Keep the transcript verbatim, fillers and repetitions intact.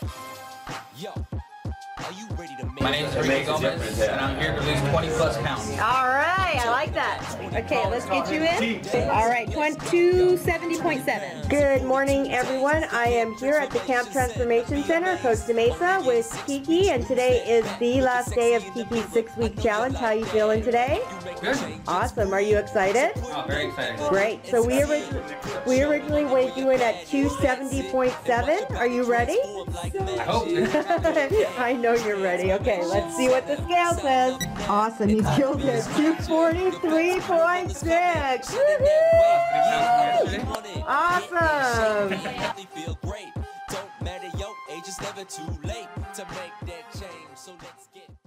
My name is Enrique Gomez, and I'm here to lose twenty plus pounds. All right, I like that. Okay, let's get you in. All right, two seventy point seven. Good morning, everyone. I am here at the Camp Transformation Center, Costa Mesa, with Kiki, and today is the last day of Kiki's six-week challenge. How are you feeling today? Good. Awesome. Are you excited? Oh, very excited. Great. So we, orig we originally weighed you in at two seventy point seven. Are you ready? I hope. I know you're ready. Okay, let's see what the scale says. Awesome. He's killed it. two forty-three point six. Awesome. Don't matter, yo, age is never too late to make that change. So let's get